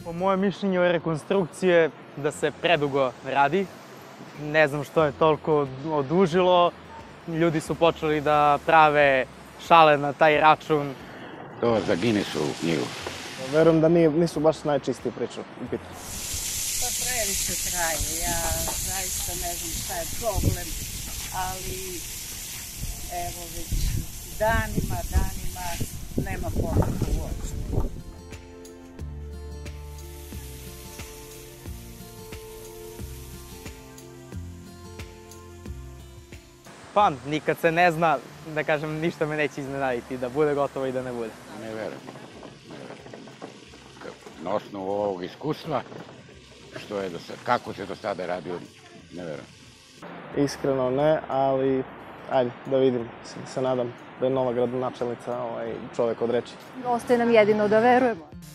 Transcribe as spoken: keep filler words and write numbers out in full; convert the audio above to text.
Po mojem mišljenju je rekonstrukcije da se predugo radi. Ne znam što je toliko odužilo. Ljudi su počeli da prave šale na taj račun. To za Guinnessovu knjigu. Verujem da nisu baš najčistije priče u pitanju. To previše traje. Ja zaista ne znam šta je problem, ali evo već danima, danima nema pomaka uopšte. Pa, nikad se ne zna, da kažem, ništa me neće iznenaditi, da bude gotovo i da ne bude. Ne verujem. Na osnovu ovog iskustva, što je do sada, kako se do sada radio, ne verujem. Iskreno ne, ali ajde, da vidim, se nadam da je nova gradonačelnica čovek od reči. Ostaje nam jedino da verujemo.